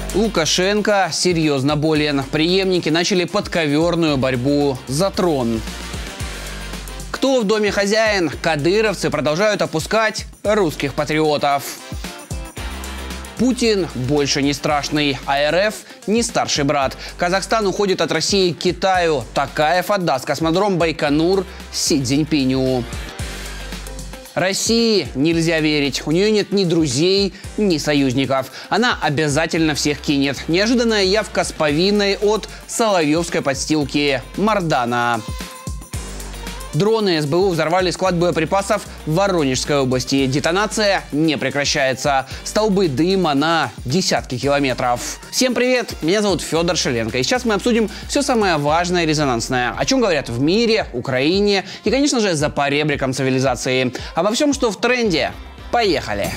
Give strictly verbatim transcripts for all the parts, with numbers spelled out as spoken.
Лукашенко серьезно болен. Преемники начали подковерную борьбу за трон. Кто в доме хозяин? Кадыровцы продолжают опускать русских патриотов. Путин больше не страшный, а РФ не старший брат. Казахстан уходит от России к Китаю. Такаев отдаст космодром Байконур Си Цзиньпиню. России нельзя верить. У нее нет ни друзей, ни союзников. Она обязательно всех кинет. Неожиданная явка с повинной от соловьевской подстилки Мардана. Дроны СБУ взорвали склад боеприпасов в Воронежской области. Детонация не прекращается. Столбы дыма на десятки километров. Всем привет! Меня зовут Федор Шеленко. И сейчас мы обсудим все самое важное и резонансное. О чем говорят в мире, Украине и, конечно же, за поребриком цивилизации. Обо всем, что в тренде. Поехали!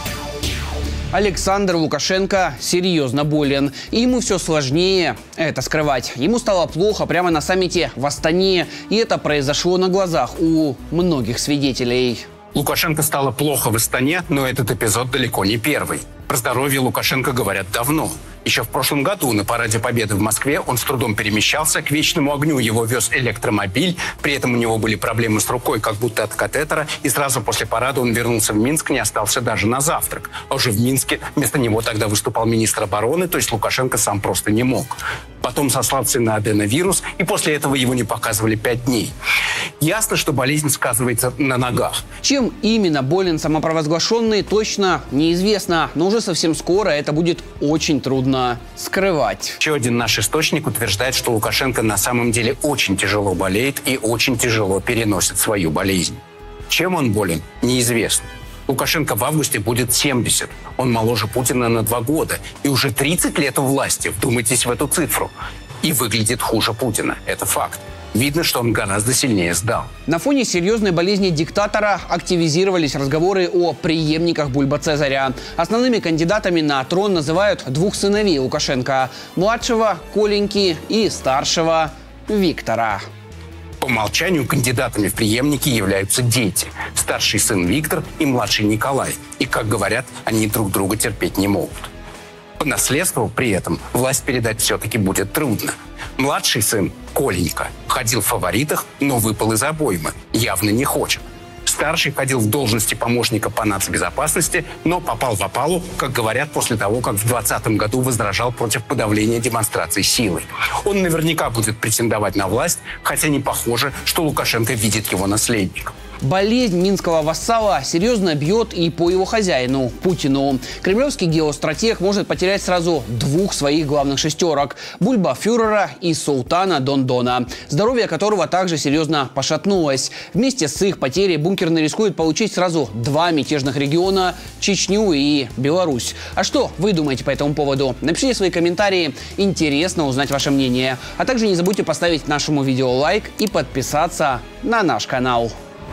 Александр Лукашенко серьезно болен, и ему все сложнее это скрывать. Ему стало плохо прямо на саммите в Астане, и это произошло на глазах у многих свидетелей. Лукашенко стало плохо в Астане, но этот эпизод далеко не первый. Про здоровье Лукашенко говорят давно. Еще в прошлом году на Параде Победы в Москве он с трудом перемещался, к вечному огню его вез электромобиль, при этом у него были проблемы с рукой, как будто от катетера, и сразу после парада он вернулся в Минск, не остался даже на завтрак. А уже в Минске вместо него тогда выступал министр обороны, то есть Лукашенко сам просто не мог. Потом сослался на аденовирус, и после этого его не показывали пять дней. Ясно, что болезнь сказывается на ногах. Чем именно болен самопровозглашенный, точно неизвестно, но уже совсем скоро это будет очень трудно скрывать. Еще один наш источник утверждает, что Лукашенко на самом деле очень тяжело болеет и очень тяжело переносит свою болезнь. Чем он болен, неизвестно. Лукашенко в августе будет семьдесят. Он моложе Путина на два года. И уже тридцать лет у власти. Вдумайтесь в эту цифру. И выглядит хуже Путина. Это факт. Видно, что он гораздо сильнее сдал. На фоне серьезной болезни диктатора активизировались разговоры о преемниках Бульба-Цезаря. Основными кандидатами на трон называют двух сыновей Лукашенко – младшего Коленьки и старшего Виктора. По умолчанию кандидатами в преемники являются дети. Старший сын Виктор и младший Николай. И, как говорят, они друг друга терпеть не могут. По наследству при этом власть передать все-таки будет трудно. Младший сын, Коленька, ходил в фаворитах, но выпал из обоймы. Явно не хочет. Старший ходил в должности помощника по нацбезопасности, но попал в опалу, как говорят, после того, как в двадцатом году возражал против подавления демонстраций силой. Он наверняка будет претендовать на власть, хотя не похоже, что Лукашенко видит его наследником. Болезнь минского вассала серьезно бьет и по его хозяину – Путину. Кремлевский геостратег может потерять сразу двух своих главных шестерок – бульбафюрера и султана Дондона, здоровье которого также серьезно пошатнулось. Вместе с их потерей бункерный рискует получить сразу два мятежных региона – Чечню и Беларусь. А что вы думаете по этому поводу? Напишите свои комментарии, интересно узнать ваше мнение. А также не забудьте поставить нашему видео лайк и подписаться на наш канал.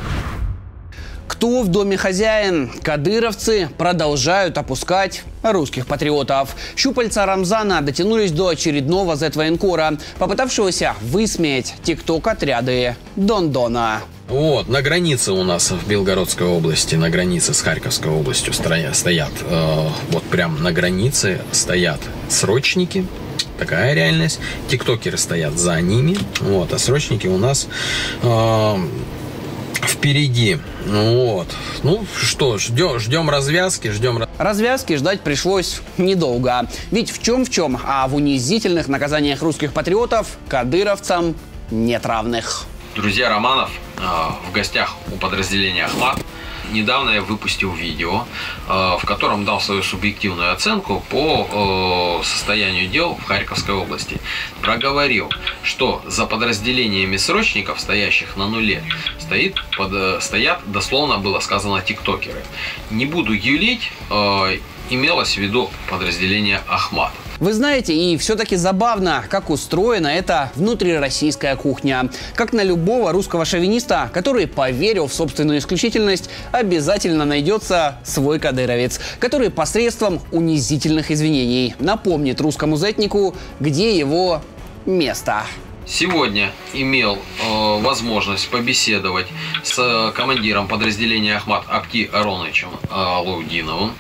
Кто в доме хозяин? Кадыровцы продолжают опускать русских патриотов. Щупальца Рамзана дотянулись до очередного зет-военкора, попытавшегося высмеять тикток-отряды Дондона. Вот, на границе у нас в Белгородской области, на границе с Харьковской областью стоят, э, вот прям на границе стоят срочники. Такая реальность. Тиктокеры стоят за ними, вот, а срочники у нас э, впереди. Вот. Ну что, ждем, ждем развязки, ждем... Развязки ждать пришлось недолго. Ведь в чем в чем, а в унизительных наказаниях русских патриотов кадыровцам нет равных. Друзья Романов э, в гостях у подразделения «Ахмат». Недавно я выпустил видео, э, в котором дал свою субъективную оценку по э, состоянию дел в Харьковской области. Проговорил, что за подразделениями срочников, стоящих на нуле, стоит, под, э, стоят, дословно было сказано, тиктокеры. Не буду юлить, э, имелось в виду подразделение «Ахмат». Вы знаете, и все-таки забавно, как устроена эта внутрироссийская кухня. Как на любого русского шовиниста, который поверил в собственную исключительность, обязательно найдется свой кадыровец, который посредством унизительных извинений напомнит русскому зетнику, где его место. Сегодня имел э, возможность побеседовать с командиром подразделения «Ахмат» Акти Ароновичем э, Лаудиновым.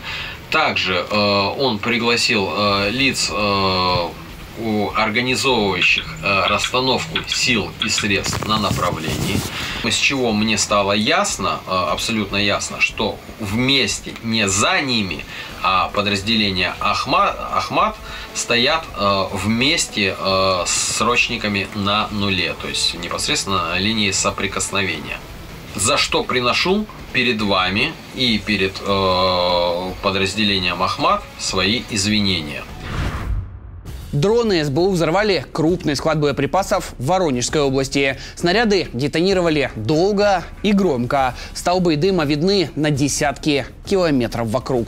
Также э, он пригласил э, лиц, э, организовывающих э, расстановку сил и средств на направлении, с чего мне стало ясно, э, абсолютно ясно, что вместе, не за ними, а подразделения Ахмат, Ахмат стоят э, вместе э, с срочниками на нуле, то есть непосредственно на линии соприкосновения. За что приношу перед вами и перед э, подразделением Ахмат свои извинения. Дроны СБУ взорвали крупный склад боеприпасов в Воронежской области. Снаряды детонировали долго и громко. Столбы дыма видны на десятки километров вокруг.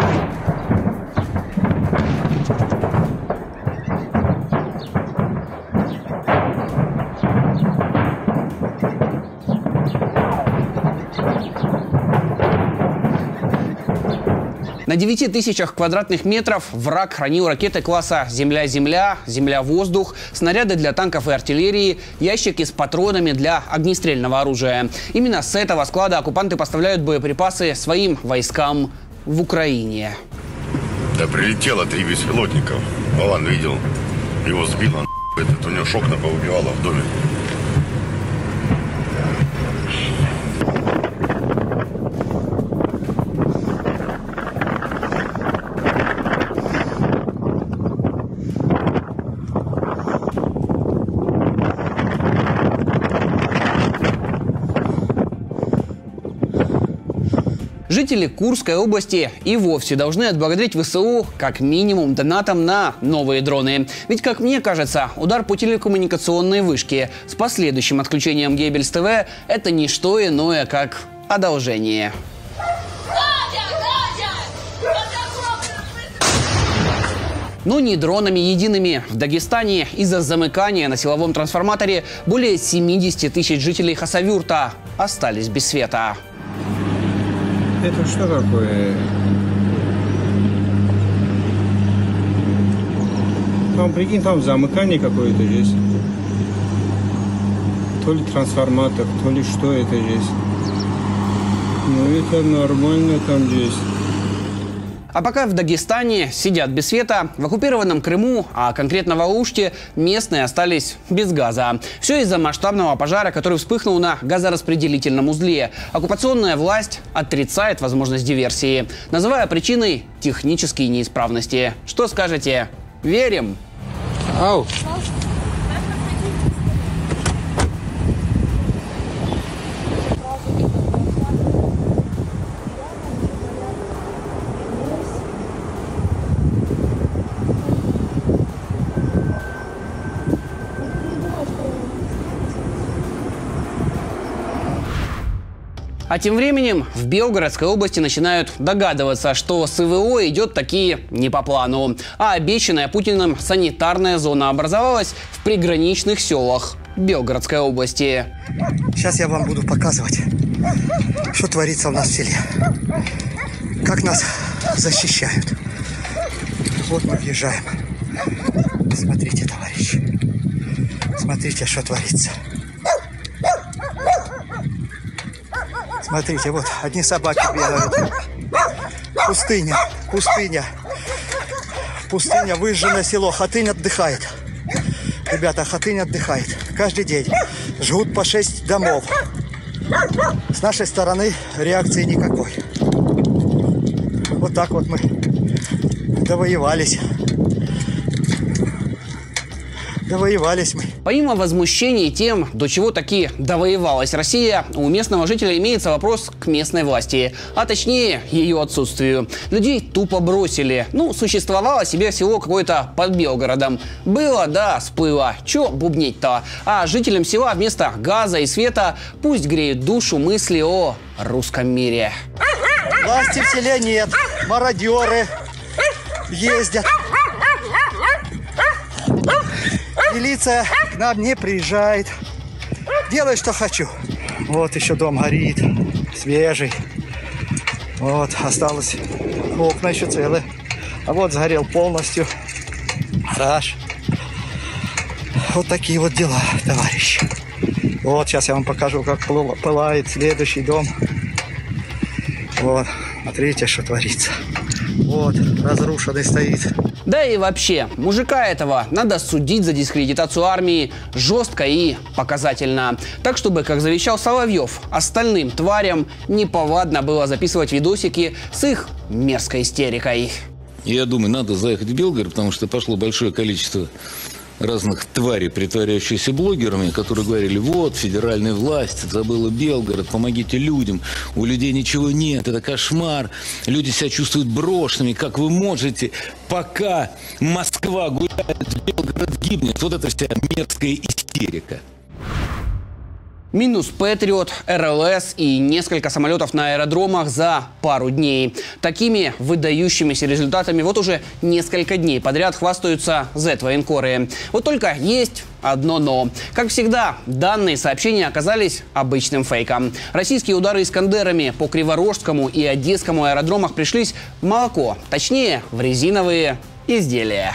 На девяти тысячах квадратных метров враг хранил ракеты класса «Земля-Земля», «Земля-Воздух», снаряды для танков и артиллерии, ящики с патронами для огнестрельного оружия. Именно с этого склада оккупанты поставляют боеприпасы своим войскам в Украине. Да прилетело три беспилотников. Вован видел. Его сбило. Этот, у него шокна поубивало в доме. Жители Курской области и вовсе должны отблагодарить ВСУ как минимум донатом на новые дроны. Ведь, как мне кажется, удар по телекоммуникационной вышке с последующим отключением Геббельс ТВ – это не что иное, как одолжение. Но не дронами едиными. В Дагестане из-за замыкания на силовом трансформаторе более семидесяти тысяч жителей Хасавюрта остались без света. Это что такое? Там, прикинь, там замыкание какое-то есть. То ли трансформатор, то ли что это есть. Ну это нормально там есть. А пока в Дагестане сидят без света, в оккупированном Крыму, а конкретно в Алуште, местные остались без газа. Все из-за масштабного пожара, который вспыхнул на газораспределительном узле. Оккупационная власть отрицает возможность диверсии, называя причиной технические неисправности. Что скажете? Верим? Ау. А тем временем в Белгородской области начинают догадываться, что с ИВО идет такие не по плану. А обещанная Путиным санитарная зона образовалась в приграничных селах Белгородской области. Сейчас я вам буду показывать, что творится у нас в селе. Как нас защищают. Вот мы въезжаем. Смотрите, товарищи. Смотрите, что творится. Смотрите, вот одни собаки бегают. Пустыня, пустыня. Пустыня, выжженное село. Хатынь отдыхает. Ребята, Хатынь отдыхает. Каждый день. Жгут по шесть домов. С нашей стороны реакции никакой. Вот так вот мы довоевались. Довоевались мы. Помимо возмущений тем, до чего таки довоевалась Россия, у местного жителя имеется вопрос к местной власти, а точнее ее отсутствию. Людей тупо бросили. Ну, существовало себе село какое-то под Белгородом. Было, да, сплыло. Че бубнить-то? А жителям села вместо газа и света пусть греют душу мысли о русском мире. Власти в селе нет. Мародеры ездят. Милиция к нам не приезжает. Делаю, что хочу. Вот еще дом горит. Свежий. Вот, осталось. Окна еще целые. А вот сгорел полностью. Гараж. Вот такие вот дела, товарищи. Вот, сейчас я вам покажу, как пылает следующий дом. Вот, смотрите, что творится. Вот, разрушенный стоит. Да и вообще, мужика этого надо судить за дискредитацию армии жестко и показательно. Так, чтобы, как завещал Соловьев, остальным тварям неповадно было записывать видосики с их мерзкой истерикой. Я думаю, надо заехать в Белгород, потому что пошло большое количество разных тварей, притворяющихся блогерами, которые говорили: вот, федеральная власть забыла Белгород, помогите людям, у людей ничего нет, это кошмар, люди себя чувствуют брошенными, как вы можете, пока Москва гуляет, Белгород гибнет. Вот это вся мерзкая истерика. Минус Патриот, эр эл эс и несколько самолетов на аэродромах за пару дней. Такими выдающимися результатами вот уже несколько дней подряд хвастаются зет-военкоры. Вот только есть одно но. Как всегда, данные сообщения оказались обычным фейком. Российские удары «Искандерами» по Криворожскому и Одесскому аэродромах пришлись в молоко, точнее, в резиновые изделия.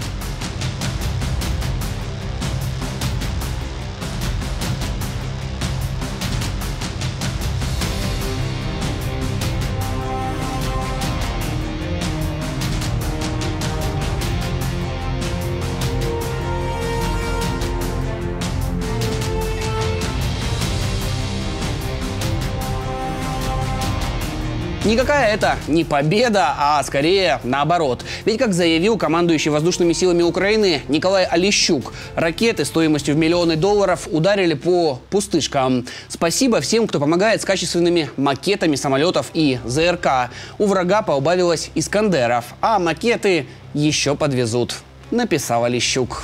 Никакая это не победа, а скорее наоборот. Ведь, как заявил командующий воздушными силами Украины Николай Олещук, ракеты стоимостью в миллионы долларов ударили по пустышкам. Спасибо всем, кто помогает с качественными макетами самолетов и зэ эр ка. У врага поубавилось «Искандеров», а макеты еще подвезут, написал Олещук.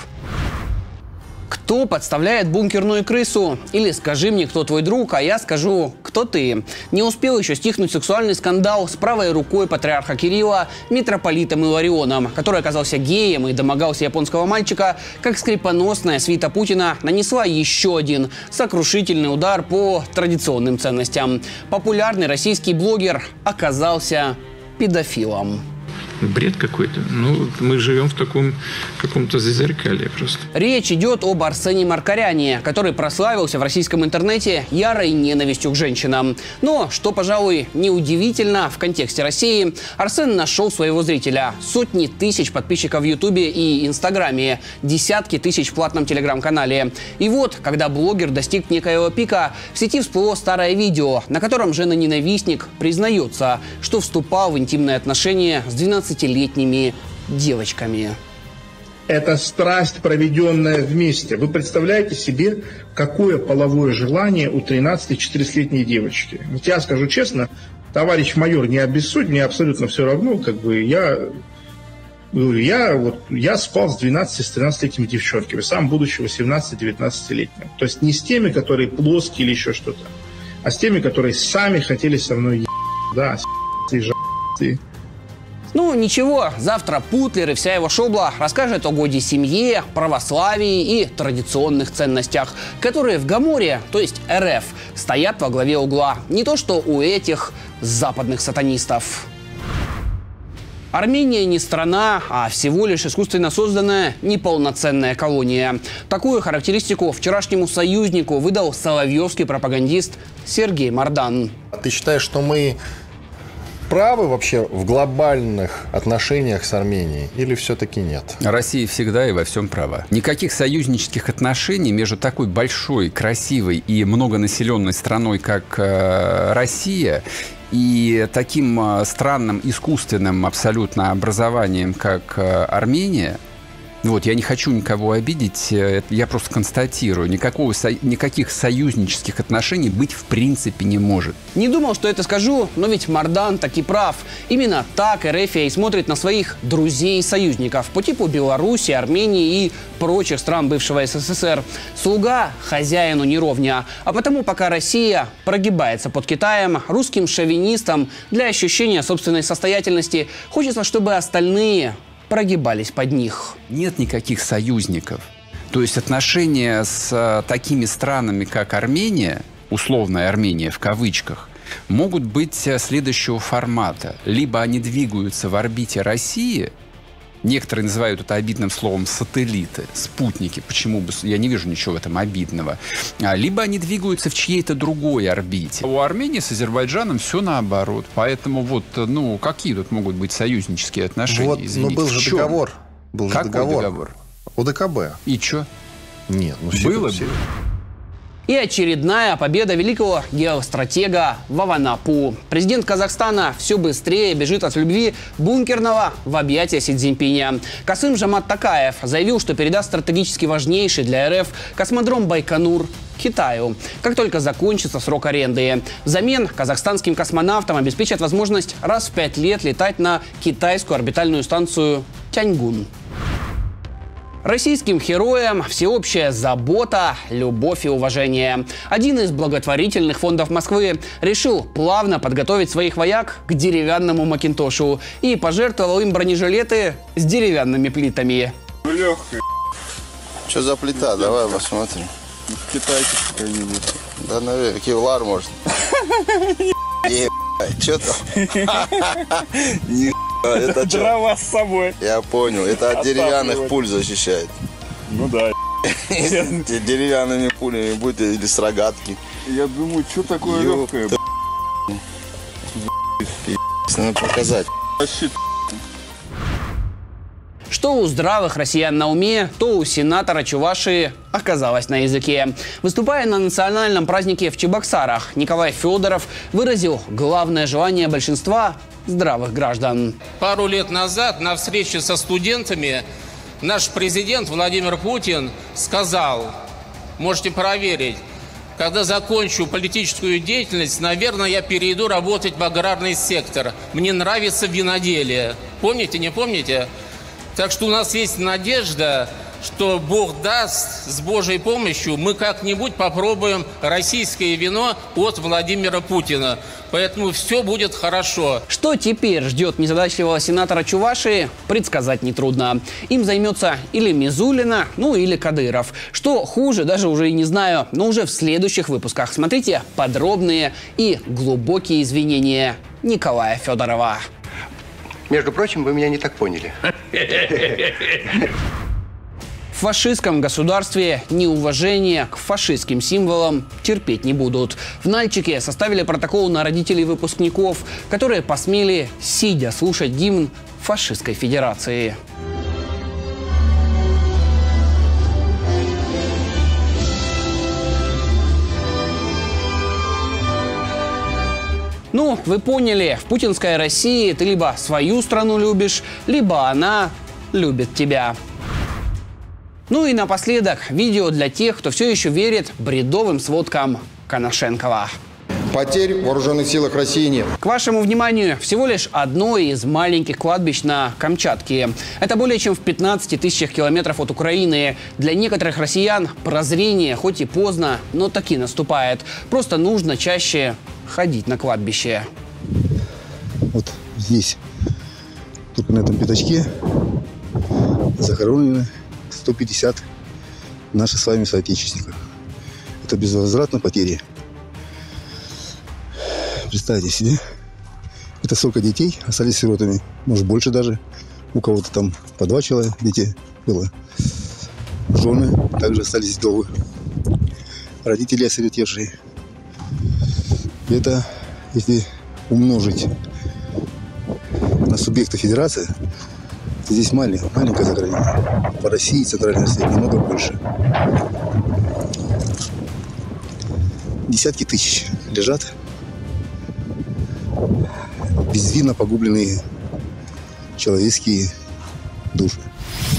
Кто подставляет бункерную крысу? Или скажи мне, кто твой друг, а я скажу, кто ты. Не успел еще стихнуть сексуальный скандал с правой рукой патриарха Кирилла, митрополитом Иларионом, который оказался геем и домогался японского мальчика, как скрипоносная свита Путина нанесла еще один сокрушительный удар по традиционным ценностям. Популярный российский блогер оказался педофилом. Бред какой-то. Ну, мы живем в таком каком-то зазеркалье просто. Речь идет об Арсене Маркаряне, который прославился в российском интернете ярой ненавистью к женщинам. Но, что, пожалуй, неудивительно, в контексте России Арсен нашел своего зрителя. Сотни тысяч подписчиков в Ютубе и Инстаграме, десятки тысяч в платном Телеграм-канале. И вот, когда блогер достиг некоего пика, в сети всплыло старое видео, на котором жена-ненавистник признается, что вступал в интимные отношения с двенадцатилетними девочками. Это страсть, проведенная вместе. Вы представляете себе, какое половое желание у тринадцати-четырнадцатилетней девочки? Вот я скажу честно, товарищ майор, не обессудь, мне абсолютно все равно, как бы я говорю, я, вот, я спал с двенадцати-тринадцатилетними девчонками, сам будучи восемнадцати-девятнадцатилетним. То есть не с теми, которые плоские или еще что-то, а с теми, которые сами хотели со мной ебать, да, с***цы, ж***цы. Ну ничего, завтра Путлер и вся его шобла расскажет о годе семье, православии и традиционных ценностях, которые в Гоморе, то есть эр эф, стоят во главе угла. Не то что у этих западных сатанистов. Армения не страна, а всего лишь искусственно созданная неполноценная колония. Такую характеристику вчерашнему союзнику выдал соловьевский пропагандист Сергей Мардан. Ты считаешь, что мы правы вообще в глобальных отношениях с Арменией или все-таки нет? Россия всегда и во всем права. Никаких союзнических отношений между такой большой, красивой и многонаселенной страной, как э, Россия, и таким э, странным, искусственным абсолютно образованием, как э, Армения. Вот, я не хочу никого обидеть, я просто констатирую, никакого, никаких союзнических отношений быть в принципе не может. Не думал, что это скажу, но ведь Мардан таки прав. Именно так эр эф и смотрит на своих друзей и союзников по типу Беларуси, Армении и прочих стран бывшего эс эс эс эр. Слуга хозяину не ровня. А потому пока Россия прогибается под Китаем, русским шовинистам для ощущения собственной состоятельности хочется, чтобы остальные прогибались под них. Нет никаких союзников. То есть отношения с такими странами, как Армения, условная Армения в кавычках, могут быть следующего формата. Либо они двигаются в орбите России, некоторые называют это обидным словом сателлиты, спутники. Почему бы? Я не вижу ничего в этом обидного. Либо они двигаются в чьей-то другой орбите. У Армении с Азербайджаном все наоборот. Поэтому вот, ну, какие тут могут быть союзнические отношения? Вот, но был же договор. Был же договор. договор? ОДКБ. И что? Нет, ну было бы. И очередная победа великого геостратега Ваванапу. Президент Казахстана все быстрее бежит от любви бункерного в объятия Си Цзиньпиня. Касым-Жомарт Токаев заявил, что передаст стратегически важнейший для РФ космодром Байконур Китаю, как только закончится срок аренды. Взамен казахстанским космонавтам обеспечат возможность раз в пять лет летать на китайскую орбитальную станцию Тяньгун. Российским героям всеобщая забота, любовь и уважение. Один из благотворительных фондов Москвы решил плавно подготовить своих вояк к деревянному макинтошу и пожертвовал им бронежилеты с деревянными плитами. Легкая. Что за плита? Давай посмотрим. Китайцы какой-нибудь. Да, наверное, кевлар может. Что там? Это дрова с собой. Я понял. Это от деревянных пуль защищает. Ну да. Деревянными пулями будет или с рогатки. Я думаю, что такое легкое? Надо показать. Что у здравых россиян на уме, то у сенатора Чувашии оказалось на языке. Выступая на национальном празднике в Чебоксарах, Николай Федоров выразил главное желание большинства здравых граждан. Пару лет назад на встрече со студентами наш президент Владимир Путин сказал, можете проверить, когда закончу политическую деятельность, наверное, я перейду работать в аграрный сектор. Мне нравится виноделие. Помните, не помните? Так что у нас есть надежда, что Бог даст, с Божьей помощью мы как-нибудь попробуем российское вино от Владимира Путина. Поэтому все будет хорошо. Что теперь ждет незадачливого сенатора Чувашии, предсказать нетрудно. Им займется или Мизулина, ну или Кадыров. Что хуже, даже уже и не знаю, но уже в следующих выпусках. Смотрите подробные и глубокие извинения Николая Федорова. Между прочим, вы меня не так поняли. В фашистском государстве неуважение к фашистским символам терпеть не будут. В Нальчике составили протокол на родителей выпускников, которые посмели, сидя, слушать гимн фашистской федерации. Ну, вы поняли, в путинской России ты либо свою страну любишь, либо она любит тебя. Ну и напоследок видео для тех, кто все еще верит бредовым сводкам Коношенкова. Потерь в вооруженных силах России нет. К вашему вниманию, всего лишь одно из маленьких кладбищ на Камчатке. Это более чем в пятнадцати тысячах километров от Украины. Для некоторых россиян прозрение, хоть и поздно, но таки наступает. Просто нужно чаще ходить на кладбище. Вот здесь, только на этом пятачке, захоронены сто пятьдесят наших с вами соотечественников. Это безвозвратно потери. Представьте себе, это сколько детей остались сиротами. Может, больше даже. У кого-то там по два человека детей было. Жены также остались вдовы. Родители осиротевшие. Это, если умножить на субъекты федерации, то здесь маленькое, маленькое заграждение. По России, Центральной России немного больше. Десятки тысяч лежат безвинно погубленные человеческие души.